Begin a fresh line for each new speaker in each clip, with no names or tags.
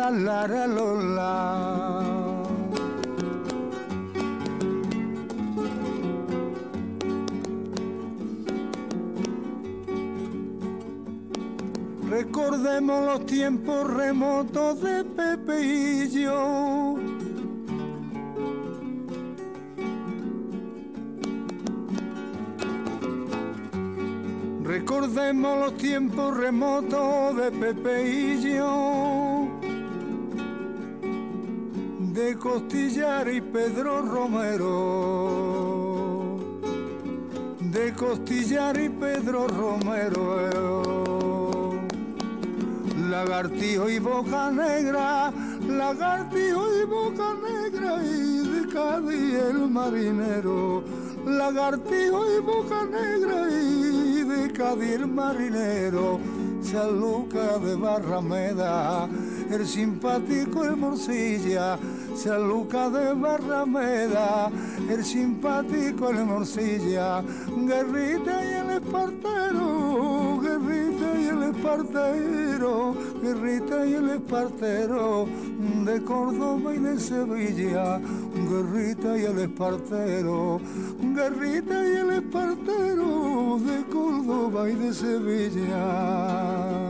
la la la la. Recordemos los tiempos remotos de Pepe y yo. Recordemos los tiempos remotos de Pepe y yo, de Costillar y Pedro Romero, de Costillar y Pedro Romero. Lagartijo y Boca Negra, Lagartijo y Boca Negra, y de Cádiz el marinero. Lagartijo y Boca Negra, y de Cádiz el marinero. San Lucas de Barrameda, el simpático el Morcilla. San Lucas de Barrameda, el simpático el Morcilla. Guerrita y el espartero, Guerrita y el espartero, Guerrita y el espartero, de Córdoba y de Sevilla. Guerrita y el espartero, Guerrita y el espartero, de Córdoba y de Sevilla.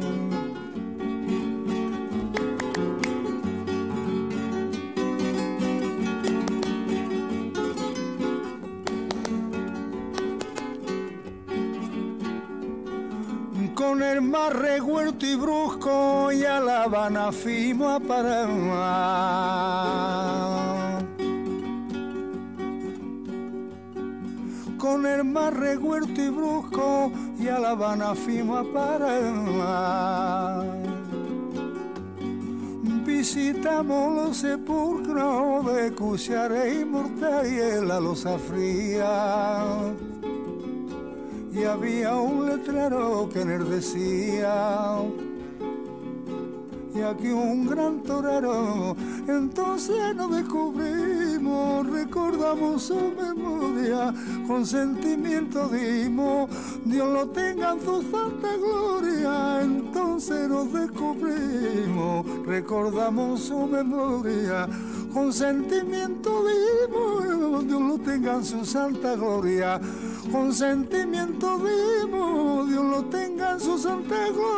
Con el mar revuelto y brusco y a La Habana fuimos a parar. Con el mar revuelto y brusco y a La Habana fuimos a parar. Visitamos los sepulcros de Cucharé y Mortay, la losa fría. Y había un letrero que en él decía: y aquí un gran torero. Entonces nos descubrimos, recordamos su memoria, con sentimiento dimos, Dios lo tenga en su santa gloria. Entonces nos descubrimos, recordamos su memoria, con sentimiento dimos, Dios lo tenga en su santa gloria. Con sentimiento dimos, Dios lo tenga en su santa gloria.